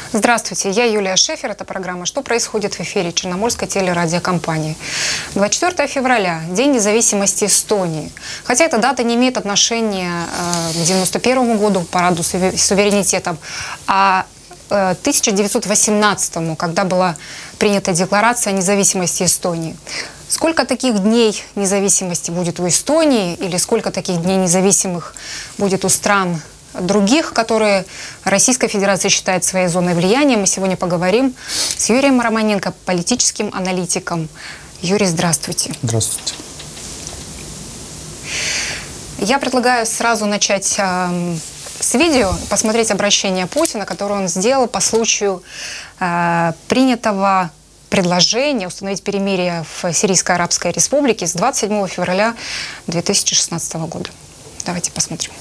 Здравствуйте, я Юлия Шефер. Это программа «Что происходит в эфире» Черноморской телерадиокомпании. 24 февраля – День независимости Эстонии. Хотя эта дата не имеет отношения к 91 году, параду суверенитета, а 1918, когда была принята Декларация о независимости Эстонии. Сколько таких дней независимости будет у Эстонии или сколько таких дней независимых будет у стран других, которые Российская Федерация считает своей зоной влияния, мы сегодня поговорим с Юрием Романенко, политическим аналитиком. Юрий, здравствуйте. Здравствуйте. Я предлагаю сразу начать с видео, посмотреть обращение Путина, которое он сделал по случаю принятого предложения установить перемирие в Сирийской Арабской Республике с 27 февраля 2016 года. Давайте посмотрим.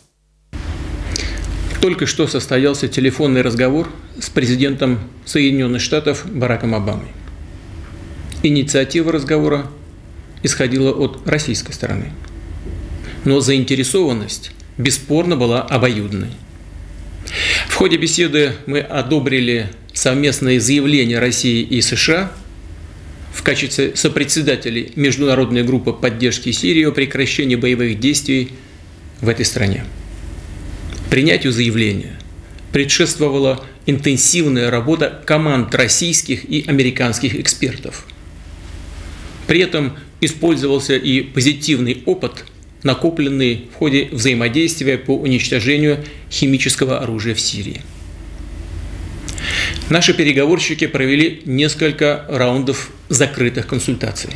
Только что состоялся телефонный разговор с президентом Соединенных Штатов Бараком Обамой. Инициатива разговора исходила от российской стороны, но заинтересованность бесспорно была обоюдной. В ходе беседы мы одобрили совместное заявление России и США в качестве сопредседателей Международной группы поддержки Сирии о прекращении боевых действий в этой стране. Принятию заявления предшествовала интенсивная работа команд российских и американских экспертов. При этом использовался и позитивный опыт, накопленный в ходе взаимодействия по уничтожению химического оружия в Сирии. Наши переговорщики провели несколько раундов закрытых консультаций.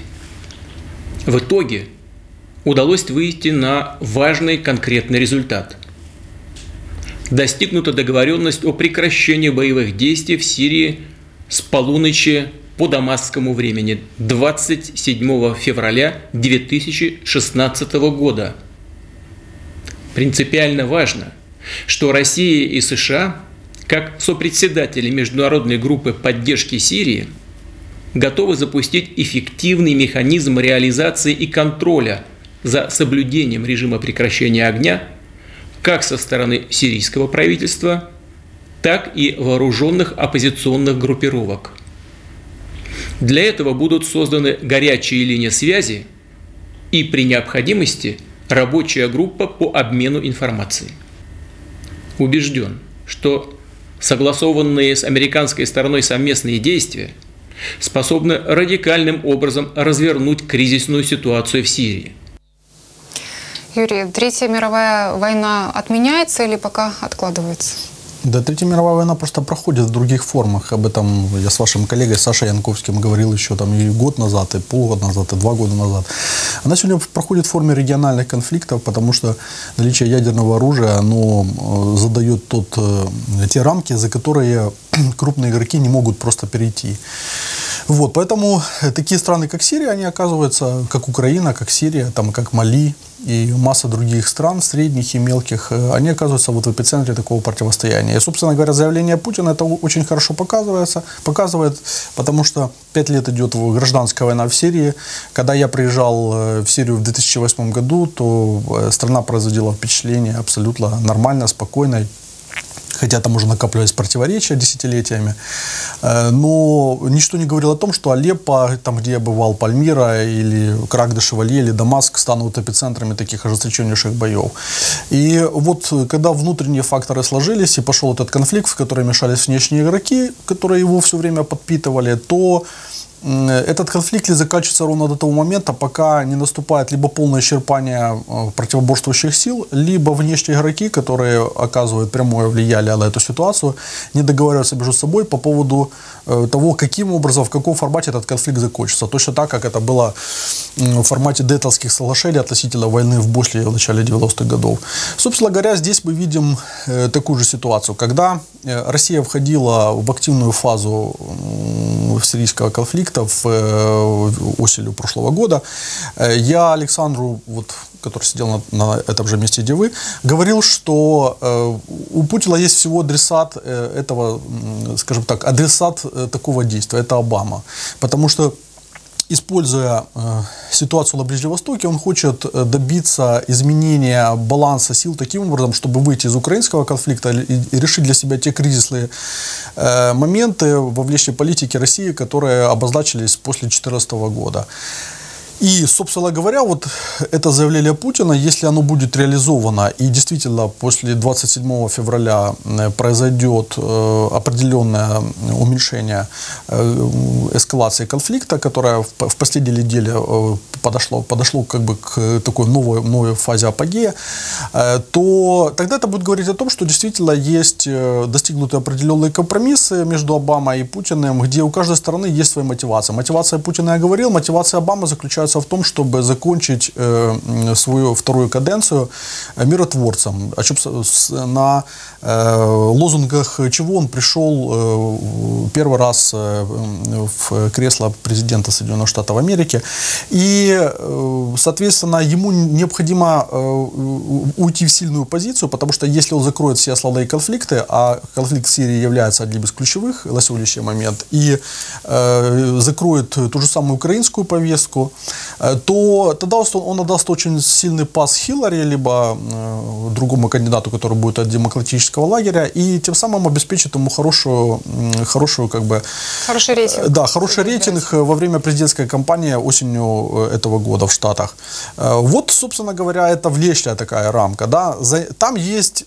В итоге удалось выйти на важный конкретный результат. Достигнута договоренность о прекращении боевых действий в Сирии с полуночи по дамасскому времени 27 февраля 2016 года. Принципиально важно, что Россия и США, как сопредседатели Международной группы поддержки Сирии, готовы запустить эффективный механизм реализации и контроля за соблюдением режима прекращения огня как со стороны сирийского правительства, так и вооруженных оппозиционных группировок. Для этого будут созданы горячие линии связи и при необходимости рабочая группа по обмену информацией. Убежден, что согласованные с американской стороной совместные действия способны радикальным образом развернуть кризисную ситуацию в Сирии. Юрий, Третья мировая война отменяется или пока откладывается? Да, Третья мировая война просто проходит в других формах. Об этом я с вашим коллегой Сашей Янковским говорил еще там и год назад, и полгода назад, и 2 года назад. Она сегодня проходит в форме региональных конфликтов, потому что наличие ядерного оружия, оно задает те рамки, за которые крупные игроки не могут просто перейти. Вот, поэтому такие страны, как Сирия, они оказываются, как Украина, как Сирия, там, как Мали и масса других стран, средних и мелких, они оказываются вот в эпицентре такого противостояния. И, собственно говоря, заявление Путина это очень хорошо показывает, потому что 5 лет идет гражданская война в Сирии. Когда я приезжал в Сирию в 2008 году, то страна производила впечатление абсолютно нормально, спокойной. Хотя там уже накапливались противоречия десятилетиями. Но ничто не говорило о том, что Алеппо, там, где я бывал, Пальмира или Крак-де-Шевалье или Дамаск станут эпицентрами таких ожесточеннейших боев. И вот когда внутренние факторы сложились и пошел этот конфликт, в который мешались внешние игроки, которые его все время подпитывали, то этот конфликт заканчивается ровно до того момента, пока не наступает либо полное исчерпание противоборствующих сил, либо внешние игроки, которые оказывают прямое влияние на эту ситуацию, не договариваются между собой по поводу того, каким образом, в каком формате этот конфликт закончится. Точно так, как это было в формате Дейтонских соглашений относительно войны в Боснии в начале 90-х годов. Собственно говоря, здесь мы видим такую же ситуацию. Когда Россия входила в активную фазу сирийского конфликта, осенью прошлого года, я Александру, который сидел на этом же месте, где вы, говорил, что у Путина есть всего адресат этого, скажем так, адресат такого действия, это Обама. Потому что используя ситуацию на Ближнем Востоке, он хочет добиться изменения баланса сил таким образом, чтобы выйти из украинского конфликта и решить для себя те кризисные моменты во внешней политике России, которые обозначились после 2014 года. И, собственно говоря, вот это заявление Путина, если оно будет реализовано, и действительно после 27 февраля произойдет определенное уменьшение эскалации конфликта, которое в последней неделе подошло как бы к такой новой фазе апогея, то тогда это будет говорить о том, что действительно есть достигнуты определенные компромиссы между Обамой и Путиным, где у каждой стороны есть своя мотивация. Мотивация Путина, я говорил, мотивация Обамы заключается в том, чтобы закончить свою вторую каденцию миротворцем. На лозунгах чего он пришел первый раз в кресло президента Соединенных Штатов Америки. И, соответственно, ему необходимо уйти в сильную позицию, потому что если он закроет все основные конфликты, а конфликт в Сирии является одним из ключевых на сегодняшний момент, и закроет ту же самую украинскую повестку, то тогда он отдаст очень сильный пас Хиллари, либо другому кандидату, который будет от демократического лагеря, и тем самым обеспечит ему хороший рейтинг. Да, хороший рейтинг во время президентской кампании осенью этого года в Штатах. Вот, собственно говоря, это внешняя такая рамка. Да. Там есть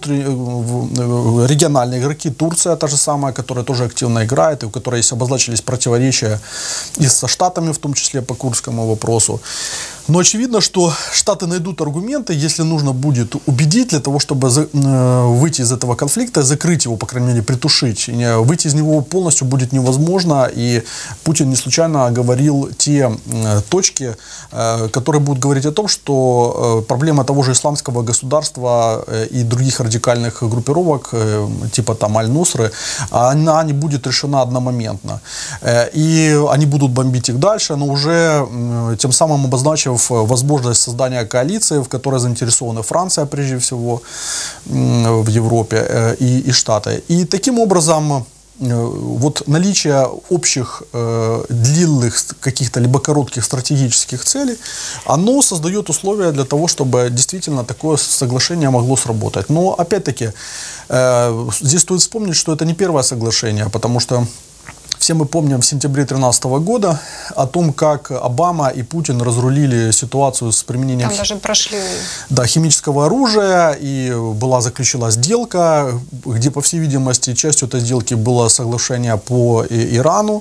региональные игроки, Турция та же самая, которая тоже активно играет, и у которой обозначились противоречия и со Штатами, в том числе по курдскому вопросу. Но очевидно, что Штаты найдут аргументы, если нужно будет убедить для того, чтобы выйти из этого конфликта, закрыть его, по крайней мере, притушить. Выйти из него полностью будет невозможно, и Путин не случайно говорил те точки, которые будут говорить о том, что проблема того же исламского государства и других радикальных группировок, типа там Аль-Нусры, она не будет решена одномоментно. И они будут бомбить их дальше, но уже тем самым обозначив возможность создания коалиции, в которой заинтересованы Франция, прежде всего, в Европе, и Штаты. И таким образом вот наличие общих длинных каких-то либо коротких стратегических целей, оно создает условия для того, чтобы действительно такое соглашение могло сработать. Но опять-таки здесь стоит вспомнить, что это не первое соглашение, потому что все мы помним в сентябре 2013 года о том, как Обама и Путин разрулили ситуацию с применением химического оружия, и была заключена сделка, где, по всей видимости, частью этой сделки было соглашение по Ирану,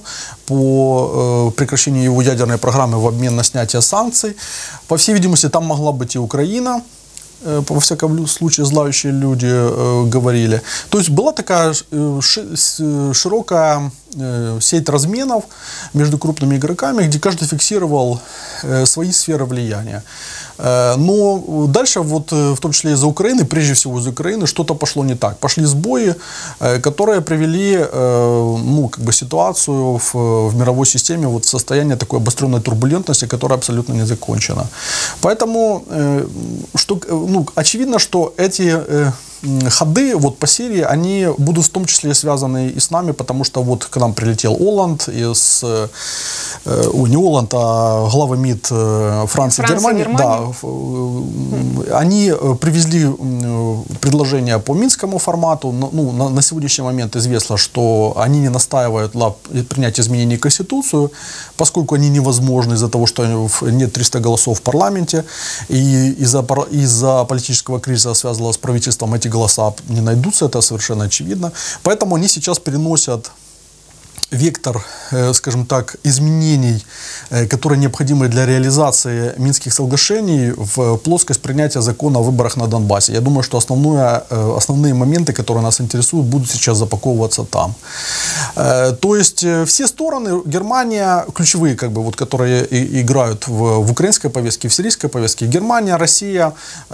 по прекращению его ядерной программы в обмен на снятие санкций. По всей видимости, там могла быть и Украина. Во всяком случае, знающие люди говорили. То есть была такая широкая сеть разменов между крупными игроками, где каждый фиксировал свои сферы влияния. Но дальше, вот, в том числе из-за Украины, прежде всего из Украины, что-то пошло не так. Пошли сбои, которые привели ситуацию в мировой системе в состояние такой обостренной турбулентности, которая абсолютно не закончена. Поэтому очевидно, что эти ходы вот по Сирии, они будут в том числе связаны и с нами, потому что вот к нам прилетел Олланд, не Олланд, а главы МИД Франции и Германии. Да, они привезли предложение по Минскому формату. На сегодняшний момент известно, что они не настаивают на принятии изменений в Конституцию, поскольку они невозможны из-за того, что нет 300 голосов в парламенте, и из-за политического кризиса, связанного с правительством, эти голоса не найдутся, это совершенно очевидно. Поэтому они сейчас переносят вектор, скажем так, изменений, которые необходимы для реализации Минских соглашений, в плоскость принятия закона о выборах на Донбассе. Я думаю, что основные моменты, которые нас интересуют, будут сейчас запаковываться там. То есть все стороны, Германия, ключевые, которые играют в украинской повестке, в сирийской повестке, Германия, Россия,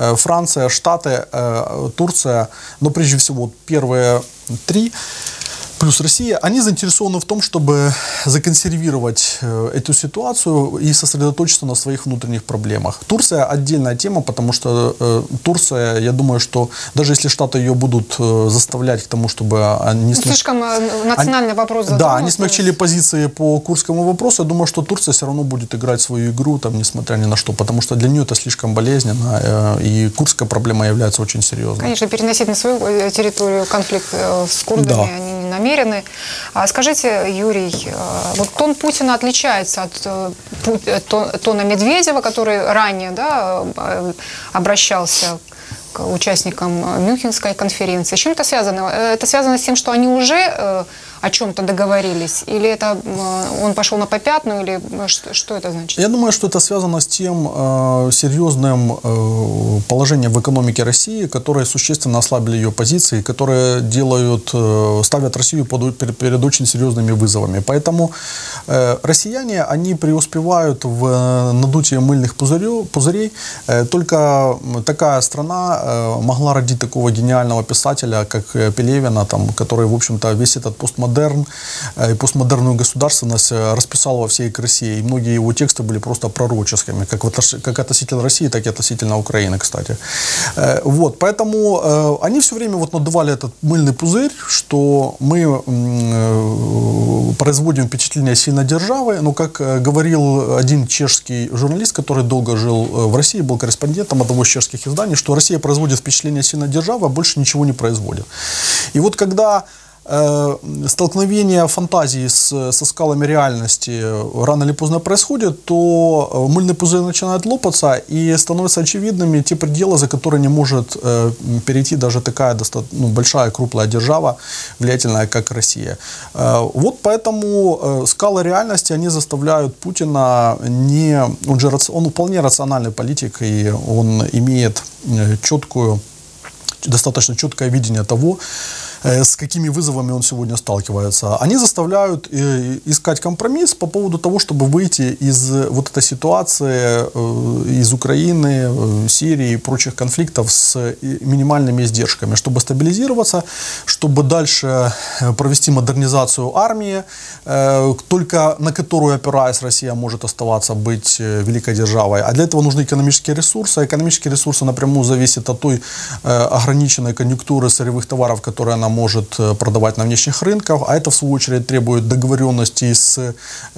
Франция, Штаты, Турция, но прежде всего первые три, плюс Россия, они заинтересованы в том, чтобы законсервировать эту ситуацию и сосредоточиться на своих внутренних проблемах. Турция отдельная тема, потому что Турция, я думаю, что даже если Штаты ее будут заставлять к тому, чтобы они... Слишком национальный вопрос затронут. Да, они смягчили позиции по курдскому вопросу. Я думаю, что Турция все равно будет играть свою игру, там, несмотря ни на что, потому что для нее это слишком болезненно, и курдская проблема является очень серьезной. Конечно, переносить на свою территорию конфликт с курдами, да, они не намерены. Скажите, Юрий, вот тон Путина отличается от тона Медведева, который ранее, да, обращался к участникам Мюнхенской конференции. С чем это связано? Это связано с тем, что они уже о чем-то договорились? Или это он пошел на попятную? Или что это значит? Я думаю, что это связано с тем серьезным положением в экономике России, которые существенно ослабили ее позиции, которые ставят Россию перед очень серьезными вызовами. Поэтому россияне, они преуспевают в надутии мыльных пузырей. Только такая страна могла родить такого гениального писателя, как Пелевина, который, в общем-то, весь этот постмодерн и постмодерную государственность расписал во всей красе. И многие его тексты были просто пророческими, как относительно России, так и относительно Украины, кстати. Вот, поэтому они все время надували этот мыльный пузырь, что мы производим впечатление сильной державы. Но, как говорил один чешский журналист, который долго жил в России, был корреспондентом одного из чешских изданий, что Россия производит впечатление сильной державы, а больше ничего не производит. И вот когда столкновение фантазии со скалами реальности рано или поздно происходит, то мыльный пузырь начинает лопаться, и становятся очевидными те пределы, за которые не может перейти даже такая большая, крупная держава, влиятельная, как Россия. Вот поэтому скалы реальности, они заставляют Путина он вполне рациональный политик, и он имеет достаточно четкое видение того, с какими вызовами он сегодня сталкивается. Они заставляют искать компромисс по поводу того, чтобы выйти из вот этой ситуации, из Украины, Сирии и прочих конфликтов с минимальными издержками, чтобы стабилизироваться, чтобы дальше провести модернизацию армии, только на которую, опираясь, Россия может оставаться быть великой державой. А для этого нужны экономические ресурсы. Экономические ресурсы напрямую зависят от той ограниченной конъюнктуры сырьевых товаров, которые она может продавать на внешних рынках, а это в свою очередь требует договоренности с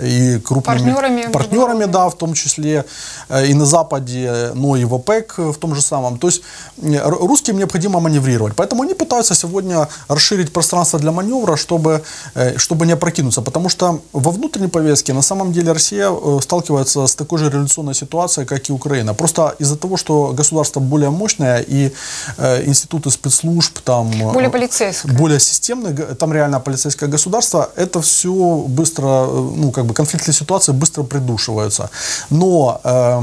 крупными партнерами, да, в том числе и на Западе, но и в ОПЕК в том же самом. То есть русским необходимо маневрировать. Поэтому они пытаются сегодня расширить пространство для маневра, чтобы не опрокинуться. Потому что во внутренней повестке на самом деле Россия сталкивается с такой же революционной ситуацией, как и Украина. Просто из-за того, что государство более мощное и институты спецслужб более полицейское. Более системное, там реально полицейское государство, это все быстро, конфликтные ситуации быстро придушиваются. Но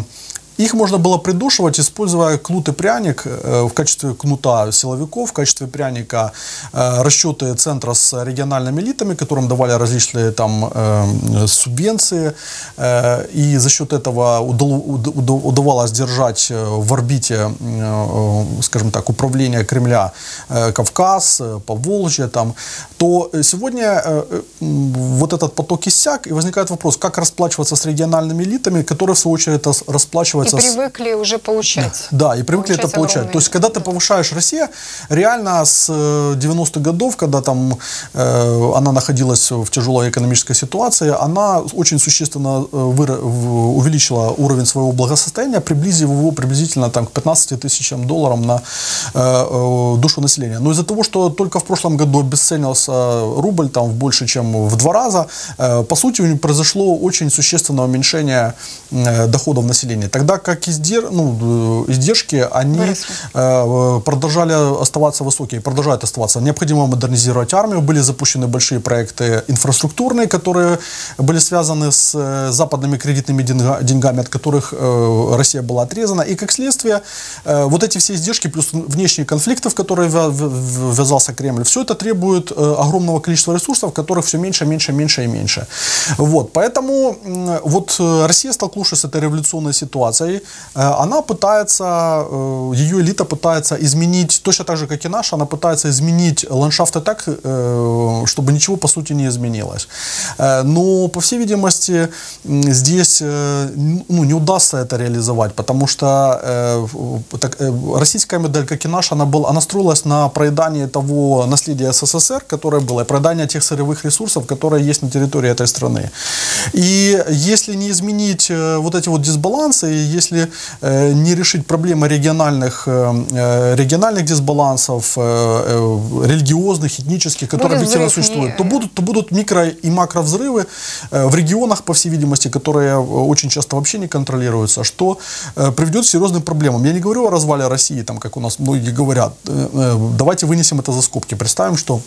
их можно было придушивать, используя кнут и пряник в качестве кнута силовиков, в качестве пряника расчеты центра с региональными элитами, которым давали различные субвенции, и за счет этого удавалось держать в орбите, скажем так, управления Кремля Кавказ, Поволжье, то сегодня вот этот поток иссяк, и возникает вопрос, как расплачиваться с региональными элитами, которые в свою очередь расплачиваются. И привыкли уже получать. Да, и привыкли это получать. То есть, когда ты повышаешь Россию, реально с 90-х годов, когда она находилась в тяжелой экономической ситуации, она очень существенно увеличила уровень своего благосостояния, приблизив его приблизительно к 15 тысячам долларов на душу населения. Но из-за того, что только в прошлом году обесценился рубль больше, чем в 2 раза, по сути, произошло очень существенное уменьшение доходов населения. Тогда как издержки, они продолжали оставаться высокие, продолжают оставаться. Необходимо модернизировать армию, были запущены большие проекты инфраструктурные, которые были связаны с западными кредитными деньгами, от которых Россия была отрезана. И как следствие, вот эти все издержки, плюс внешние конфликты, в которые ввязался Кремль, все это требует огромного количества ресурсов, которых все меньше, меньше, меньше и меньше. Вот. Поэтому Россия, столкнувшись с этой революционной ситуацией, дезбалансой, она пытается, ее элита пытается изменить, точно так же, как и наша, она пытается изменить ландшафты так, чтобы ничего по сути не изменилось. Но, по всей видимости, здесь не удастся это реализовать, потому что российская модель, как и наша, она строилась на проедании того наследия СССР, которое было, и проедание тех сырьевых ресурсов, которые есть на территории этой страны. И если не изменить вот эти вот дисбалансы, если не решить проблемы региональных дисбалансов, религиозных, этнических, которые объективно существуют, то будут микро- и макровзрывы в регионах, по всей видимости, которые очень часто вообще не контролируются, что приведет к серьезным проблемам. Я не говорю о развале России, там, как у нас многие говорят. Давайте вынесем это за скобки. Представим, что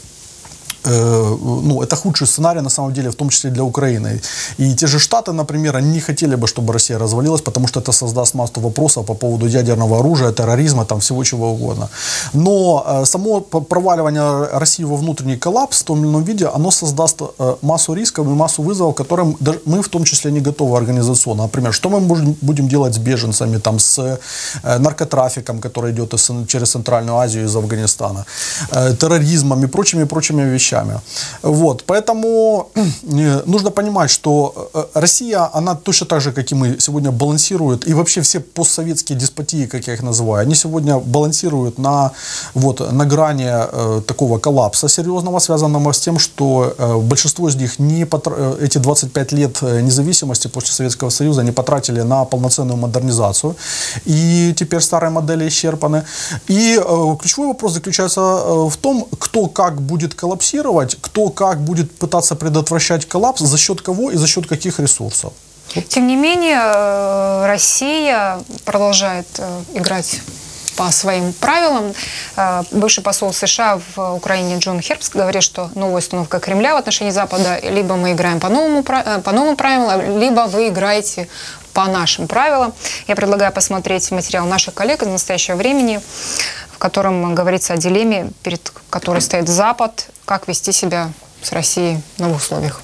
это худший сценарий, на самом деле, в том числе для Украины. И те же Штаты, например, они не хотели бы, чтобы Россия развалилась, потому что это создаст массу вопросов по поводу ядерного оружия, терроризма, там, всего чего угодно. Но само проваливание России во внутренний коллапс в том или ином виде, оно создаст массу рисков и массу вызовов, которым мы в том числе не готовы организационно. Например, что мы будем делать с беженцами, там, с наркотрафиком, который идет через Центральную Азию из Афганистана, терроризмом и прочими вещами. Вот, поэтому нужно понимать, что Россия, она точно так же, как и мы, сегодня балансирует, и вообще все постсоветские деспотии, как я их называю, они сегодня балансируют на грани такого коллапса серьезного, связанного с тем, что большинство из них эти 25 лет независимости после Советского Союза не потратили на полноценную модернизацию, и теперь старые модели исчерпаны. И ключевой вопрос заключается в том, кто как будет коллапсировать, кто как будет пытаться предотвращать коллапс, за счет кого и за счет каких ресурсов. Тем не менее, Россия продолжает играть по своим правилам. Бывший посол США в Украине Джон Хербст говорит, что новая установка Кремля в отношении Запада: либо мы играем по новым правилам, либо вы играете по нашим правилам. Я предлагаю посмотреть материал наших коллег из настоящего времени, в котором говорится о дилемме, перед которой стоит Запад, как вести себя с Россией в новых условиях.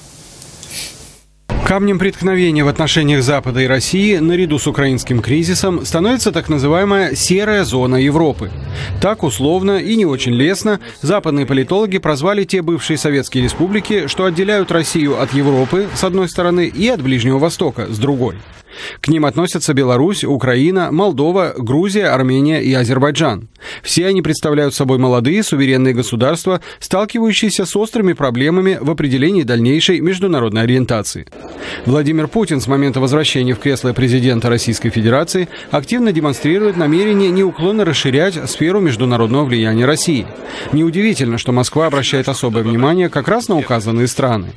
Камнем преткновения в отношениях Запада и России, наряду с украинским кризисом, становится так называемая «серая зона Европы». Так условно и не очень лестно западные политологи прозвали те бывшие советские республики, что отделяют Россию от Европы, с одной стороны, и от Ближнего Востока, с другой. К ним относятся Беларусь, Украина, Молдова, Грузия, Армения и Азербайджан. Все они представляют собой молодые суверенные государства, сталкивающиеся с острыми проблемами в определении дальнейшей международной ориентации. Владимир Путин с момента возвращения в кресло президента Российской Федерации активно демонстрирует намерение неуклонно расширять сферу международного влияния России. Неудивительно, что Москва обращает особое внимание как раз на указанные страны.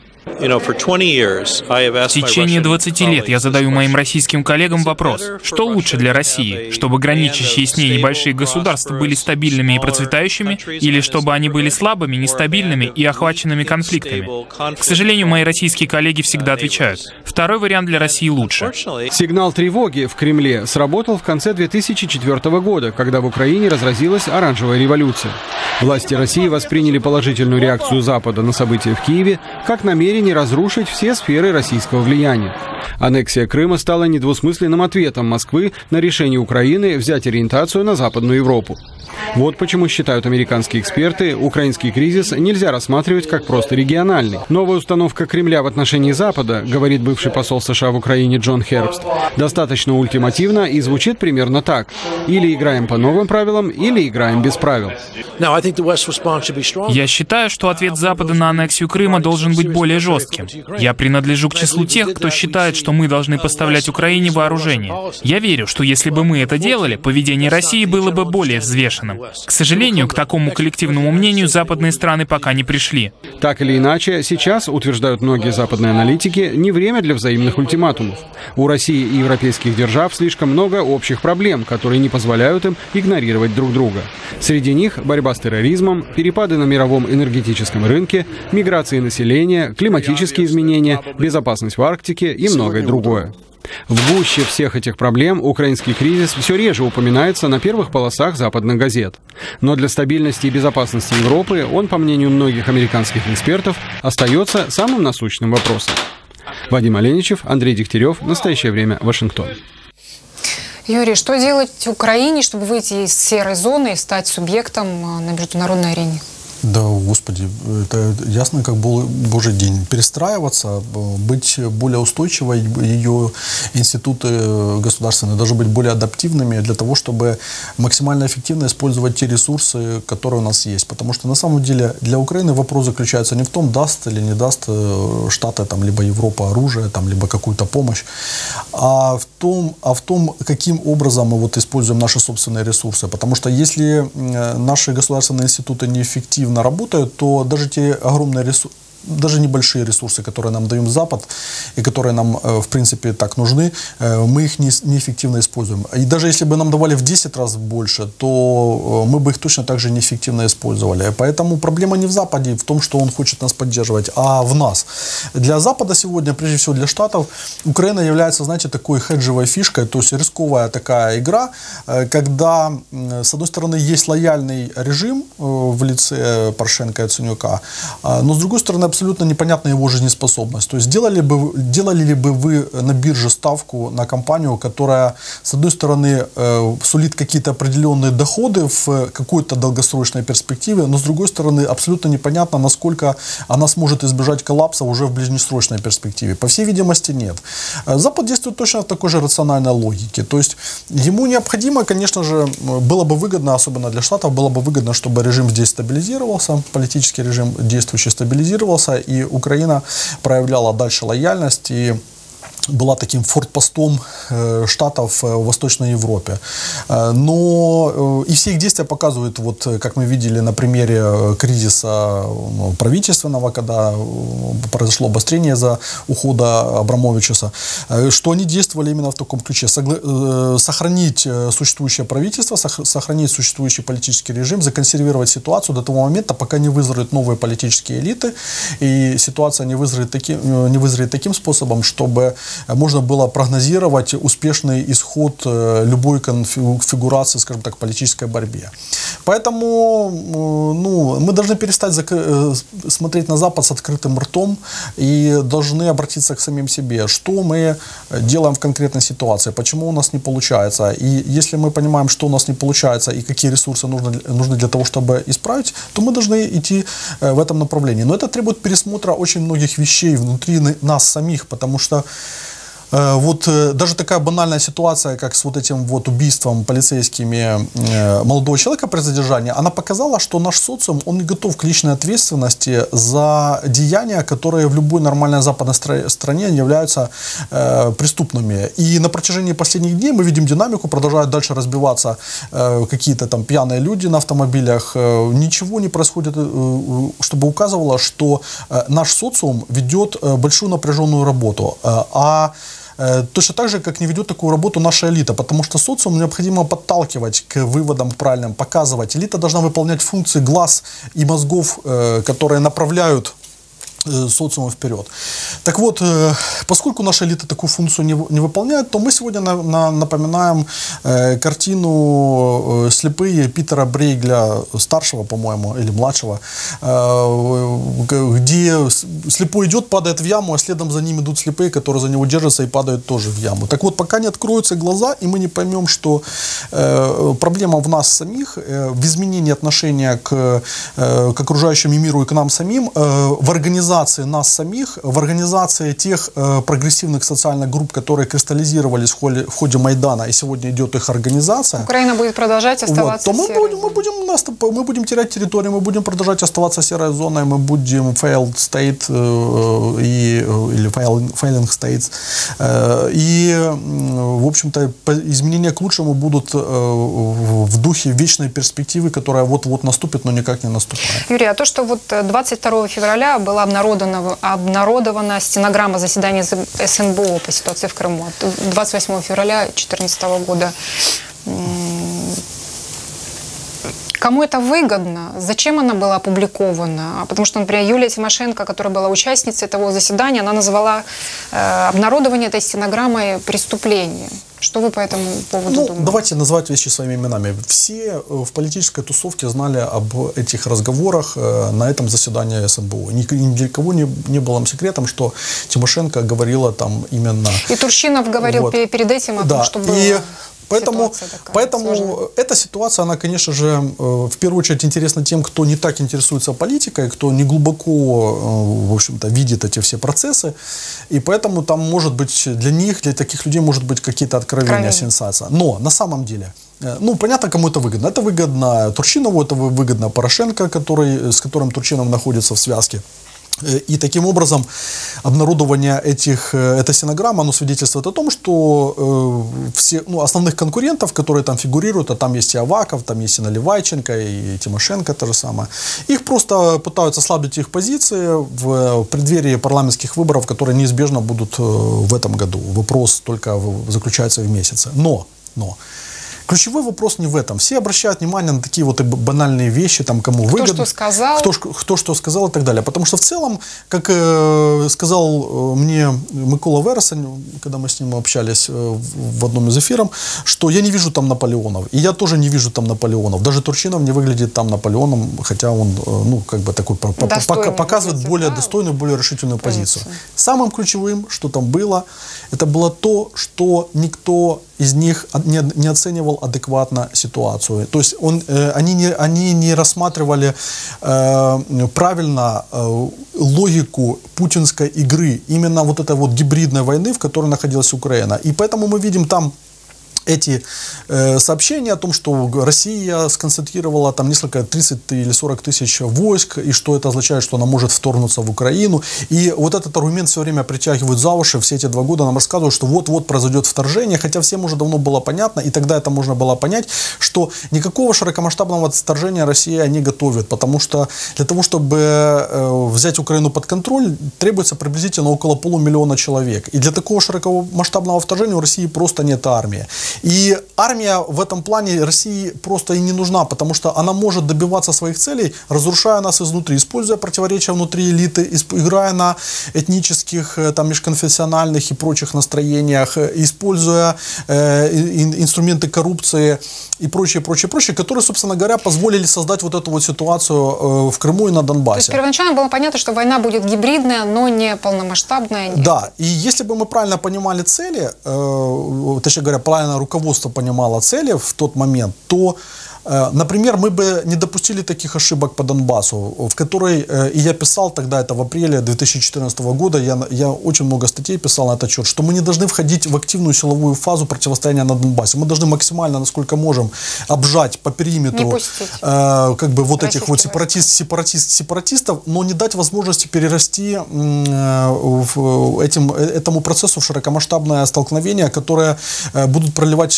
В течение 20 лет я задаю моим российским коллегам вопрос, что лучше для России, чтобы граничащие с ней небольшие государства были стабильными и процветающими, или чтобы они были слабыми, нестабильными и охваченными конфликтами? К сожалению, мои российские коллеги всегда отвечают: второй вариант для России лучше. Сигнал тревоги в Кремле сработал в конце 2004 года, когда в Украине разразилась оранжевая революция. Власти России восприняли положительную реакцию Запада на события в Киеве как намерение разрушить все сферы российского влияния. Аннексия Крыма стала недвусмысленным ответом Москвы на решение Украины взять ориентацию на Западную Европу. Вот почему, считают американские эксперты, украинский кризис нельзя рассматривать как просто региональный. Новая установка Кремля в отношении Запада, говорит бывший посол США в Украине Джон Хербст, достаточно ультимативно и звучит примерно так: или играем по новым правилам, или играем без правил. Я считаю, что ответ Запада на аннексию Крыма должен быть более жестким. Я принадлежу к числу тех, кто считает, что мы должны поставлять Украине вооружение. Я верю, что если бы мы это делали, поведение России было бы более взвешенным. К сожалению, к такому коллективному мнению западные страны пока не пришли. Так или иначе, сейчас, утверждают многие западные аналитики, не время для взаимных ультиматумов. У России и европейских держав слишком много общих проблем, которые не позволяют им игнорировать друг друга. Среди них борьба с терроризмом, перепады на мировом энергетическом рынке, миграция населения, климатические изменения, безопасность в Арктике и многое другое. В гуще всех этих проблем украинский кризис все реже упоминается на первых полосах западных газет. Но для стабильности и безопасности Европы он, по мнению многих американских экспертов, остается самым насущным вопросом. Вадим Оленичев, Андрей Дегтярев. Настоящее время. Вашингтон. Юрий, что делать Украине, чтобы выйти из серой зоны и стать субъектом на международной арене? Да, Господи, это ясно, как Божий день. Перестраиваться, быть более устойчивой, ее институты государственные должны быть более адаптивными для того, чтобы максимально эффективно использовать те ресурсы, которые у нас есть. Потому что на самом деле для Украины вопрос заключается не в том, даст или не даст Штаты, там, либо Европа оружие, там, либо какую-то помощь, а в том, каким образом мы вот используем наши собственные ресурсы. Потому что если наши государственные институты неэффективны работают, то даже те огромные ресурсы, даже небольшие ресурсы, которые нам даем Запад и которые нам, в принципе, так нужны, мы их неэффективно используем. И даже если бы нам давали в 10 раз больше, то мы бы их точно так же неэффективно использовали. Поэтому проблема не в Западе, в том, что он хочет нас поддерживать, а в нас. Для Запада сегодня, прежде всего для Штатов, Украина является, знаете, такой хеджевой фишкой, то есть рисковая такая игра, когда, с одной стороны, есть лояльный режим в лице Порошенко и Яценюка, но, с другой стороны, абсолютно непонятна его жизнеспособность. То есть делали ли бы вы на бирже ставку на компанию, которая, с одной стороны, сулит какие-то определенные доходы в какой-то долгосрочной перспективе, но, с другой стороны, абсолютно непонятно, насколько она сможет избежать коллапса уже в ближнесрочной перспективе. По всей видимости, нет. Запад действует точно в такой же рациональной логике. То есть ему необходимо, конечно же, было бы выгодно, особенно для Штатов, было бы выгодно, чтобы режим здесь стабилизировался, политический режим действующий стабилизировался, и Украина проявляла дальше лояльность и была таким фортпостом Штатов в Восточной Европе. Но и все их действия показывают, вот как мы видели на примере кризиса правительственного, когда произошло обострение за ухода Абрамовичуса, что они действовали именно в таком ключе. Сохранить существующее правительство, сохранить существующий политический режим, законсервировать ситуацию до того момента, пока не вызреют новые политические элиты, и ситуация не вызреет таким способом, чтобы можно было прогнозировать успешный исход любой конфигурации, скажем так, политической борьбе. Поэтому мы должны перестать смотреть на Запад с открытым ртом и должны обратиться к самим себе. Что мы делаем в конкретной ситуации, почему у нас не получается. И если мы понимаем, что у нас не получается и какие ресурсы нужны для того, чтобы исправить, то мы должны идти в этом направлении. Но это требует пересмотра очень многих вещей внутри нас самих, потому что вот даже такая банальная ситуация, как с вот этим вот убийством полицейскими молодого человека при задержании, она показала, что наш социум, он не готов к личной ответственности за деяния, которые в любой нормальной западной стране являются преступными. И на протяжении последних дней мы видим динамику, продолжают дальше разбиваться какие-то там пьяные люди на автомобилях. Ничего не происходит, чтобы указывало, что наш социум ведет большую напряженную работу. Точно так же, как не ведет такую работу наша элита, потому что социум необходимо подталкивать к выводам правильным, показывать. Элита должна выполнять функции глаз и мозгов, которые направляют социума вперед. Так вот, поскольку наша элита такую функцию не выполняет, то мы сегодня напоминаем картину «Слепые» Питера Брейгля, старшего, по-моему, или младшего, где слепой идет, падает в яму, а следом за ним идут слепые, которые за него держатся и падают тоже в яму. Так вот, пока не откроются глаза, и мы не поймем, что проблема в нас самих, в изменении отношения к окружающему миру и к нам самим, в организации нас самих, в организации тех прогрессивных социальных групп, которые кристаллизировались в ходе Майдана, и сегодня идет их организация. Украина будет продолжать оставаться то мы будем терять территорию, мы будем продолжать оставаться серой зоной, мы будем failed state или failing states. И, в общем-то, изменения к лучшему будут в духе вечной перспективы, которая вот-вот наступит, но никак не наступает. Юрий, а то, что вот 22 февраля была обнародована стенограмма заседания СНБО по ситуации в Крыму 28 февраля 2014 года. Кому это выгодно? Зачем она была опубликована? Потому что, например, Юлия Тимошенко, которая была участницей того заседания, она назвала обнародование этой стенограммой преступлением. Что вы по этому поводу думаете? Давайте называть вещи своими именами. Все в политической тусовке знали об этих разговорах на этом заседании СНБО. Ни для кого не было секретом, что Тимошенко говорила там именно... И Турчинов говорил перед этим о том, что было... Поэтому эта ситуация, она, конечно же, в первую очередь интересна тем, кто не так интересуется политикой, кто не глубоко, в общем-то, видит эти все процессы. И поэтому там может быть для них, для таких людей, может быть какие-то откровения, сенсация. Но на самом деле, ну, понятно, кому это выгодно. Это выгодно Турчинову, это выгодно Порошенко, с которым Турчинов находится в связке. И таким образом обнародование этой стенограммы, оно свидетельствует о том, что все основных конкурентов, которые там фигурируют, а там есть и Аваков, там есть и Наливайченко, и Тимошенко то же самое, их просто пытаются ослабить их позиции в преддверии парламентских выборов, которые неизбежно будут в этом году. Вопрос только заключается в месяце. Но ключевой вопрос не в этом. Все обращают внимание на такие вот банальные вещи, там, кому выгодно. Кто что сказал. Кто что сказал и так далее. Потому что в целом, как сказал мне Микола Верес, когда мы с ним общались в одном из эфиров, что я не вижу там Наполеонов. И я тоже не вижу там Наполеонов. Даже Турчинов не выглядит там Наполеоном, хотя он, как бы такой, показывает более достойную, более решительную позицию. Самым ключевым, что там было, это было то, что никто из них не оценивал адекватно ситуацию. То есть они не рассматривали правильно логику путинской игры, именно вот этой вот гибридной войны, в которой находилась Украина. И поэтому мы видим там эти сообщения о том, что Россия сконцентрировала там несколько 30 или 40 тысяч войск, и что это означает, что она может вторгнуться в Украину. И вот этот аргумент все время притягивают за уши. Все эти 2 года нам рассказывают, что вот-вот произойдет вторжение, хотя всем уже давно было понятно, и тогда это можно было понять, что никакого широкомасштабного вторжения Россия не готовит, потому что для того, чтобы взять Украину под контроль, требуется приблизительно около 500 000 человек. И для такого широкомасштабного вторжения у России просто нет армии. И армия в этом плане России просто и не нужна, потому что она может добиваться своих целей, разрушая нас изнутри, используя противоречия внутри элиты, играя на этнических, там, межконфессиональных и прочих настроениях, используя инструменты коррупции и прочее, которые, собственно говоря, позволили создать вот эту вот ситуацию в Крыму и на Донбассе. То есть первоначально было понятно, что война будет гибридная, но не полномасштабная. Да, и если бы мы правильно понимали цели, точнее говоря, правильно руководство понимало цели в тот момент, то, например, мы бы не допустили таких ошибок по Донбассу, в которой, и я писал тогда, это в апреле 2014 года, я очень много статей писал на этот счет, что мы не должны входить в активную силовую фазу противостояния на Донбассе. Мы должны максимально, насколько можем, обжать по периметру как бы вот этих вот сепаратистов, но не дать возможности перерасти этому процессу в широкомасштабное столкновение, которое будут проливать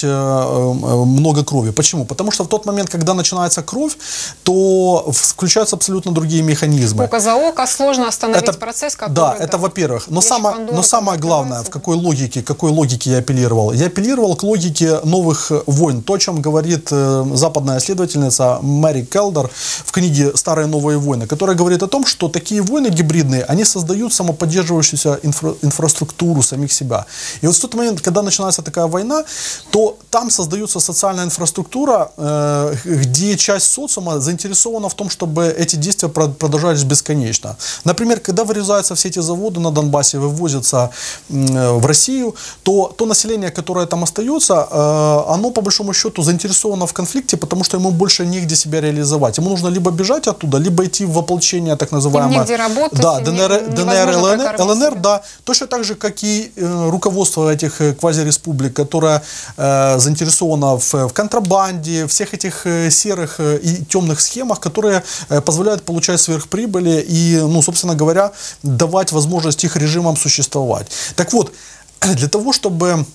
много крови. Почему? Потому что в тот момент, когда начинается кровь, то включаются абсолютно другие механизмы. Око за око, сложно остановить процесс, который... Да, это во-первых. Но самое главное, в какой логике я апеллировал? Я апеллировал к логике новых войн. То, о чем говорит западная исследовательница Мэри Келдер в книге «Старые новые войны», которая говорит о том, что такие войны гибридные, они создают самоподдерживающуюся инфраструктуру самих себя. И вот в тот момент, когда начинается такая война, то там создается социальная инфраструктура, где часть социума заинтересована в том, чтобы эти действия продолжались бесконечно. Например, когда вырезаются все эти заводы на Донбассе, вывозятся в Россию, то население, которое там остается, оно по большому счету заинтересовано в конфликте, потому что ему больше негде себя реализовать. Ему нужно либо бежать оттуда, либо идти в ополчение, так называемое. Негде работать. Да, ДНР, ЛНР, да. Точно так же, как и руководство этих квазиреспублик, которое заинтересовано в контрабанде, всех этих серых и темных схемах, которые позволяют получать сверхприбыли и, собственно говоря, давать возможность их режимам существовать. Так вот, для того, чтобы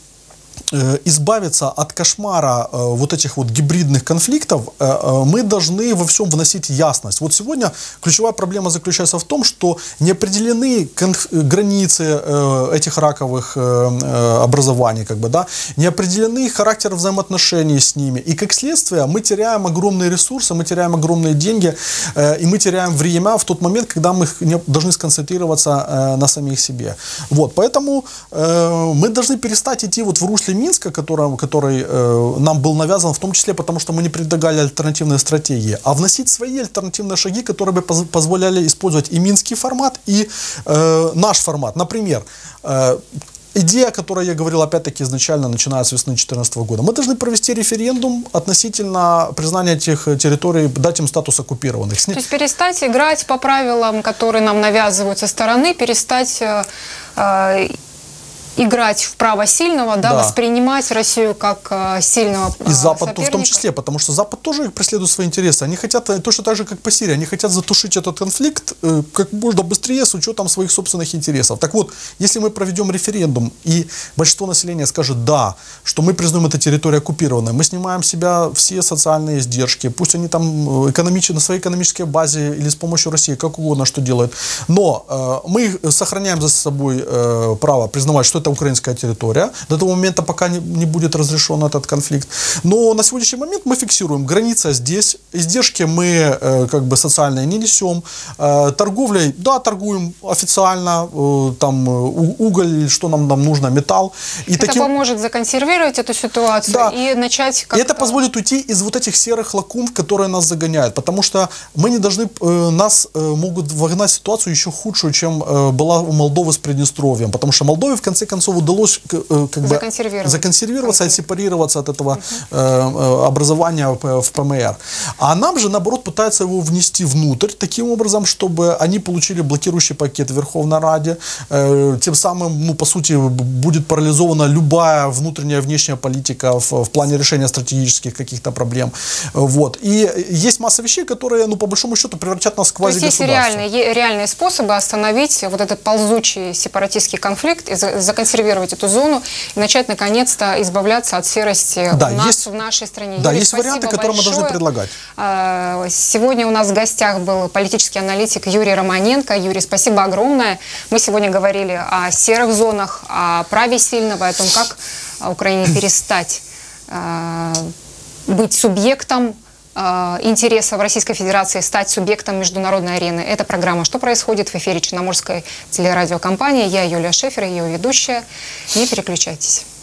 избавиться от кошмара вот этих вот гибридных конфликтов, мы должны во всем вносить ясность. Вот сегодня ключевая проблема заключается в том, что не определены границы этих раковых образований, не определены характер взаимоотношений с ними. И как следствие мы теряем огромные ресурсы, мы теряем огромные деньги, и мы теряем время в тот момент, когда мы должны сконцентрироваться на самих себе. Вот, поэтому мы должны перестать идти вот в русле Минска, который нам был навязан, в том числе потому, что мы не предлагали альтернативные стратегии, а вносить свои альтернативные шаги, которые бы позволяли использовать и минский формат, и наш формат. Например, идея, о которой я говорил, опять-таки, изначально, начиная с весны 2014 года. Мы должны провести референдум относительно признания этих территорий, дать им статус оккупированных. То есть перестать играть по правилам, которые нам навязывают со стороны, перестать играть в право сильного, да, воспринимать Россию как сильного и Запад соперника. в том числе, потому что Запад тоже преследует свои интересы. Они хотят, точно так же, как по Сирии, они хотят затушить этот конфликт как можно быстрее с учетом своих собственных интересов. Так вот, если мы проведем референдум, и большинство населения скажет «да», что мы признаем эту территорию оккупированной, мы снимаем с себя все социальные издержки, пусть они там на своей экономической базе или с помощью России, как угодно, что делают, но мы сохраняем за собой право признавать, что это украинская территория, до того момента, пока не будет разрешен этот конфликт. Но на сегодняшний момент мы фиксируем, граница здесь, издержки мы как бы социальные не несем, торговлей, да, торгуем официально, там уголь, что нам нужно, металл. И это поможет законсервировать эту ситуацию, да, и начать как-то... И это позволит уйти из вот этих серых лакун, в которые нас загоняют, потому что мы не должны, нас могут вогнать в ситуацию еще худшую, чем была у Молдовы с Приднестровьем, потому что Молдове в конце концов удалось как бы законсервироваться, отсепарироваться от этого образования в ПМР. А нам же, наоборот, пытаются его внести внутрь, таким образом, чтобы они получили блокирующий пакет в Верховной Раде, тем самым, ну, по сути, будет парализована любая внутренняя и внешняя политика в плане решения стратегических каких-то проблем. Вот. И есть масса вещей, которые, ну, по большому счету, превратят нас в квазигосударство. То есть есть реальные способы остановить вот этот ползучий сепаратистский конфликт и законсервировать эту зону и начать наконец-то избавляться от серости в нашей стране. Да, Юрий, есть варианты, которые мы должны предлагать. Сегодня у нас в гостях был политический аналитик Юрий Романенко. Юрий, спасибо огромное. Мы сегодня говорили о серых зонах, о праве сильного, о том, как Украине перестать быть субъектом интересов Российской Федерации, стать субъектом международной арены. Это программа «Что происходит?» в эфире Черноморской телерадиокомпании. Я Юлия Шефер, ее ведущая. Не переключайтесь.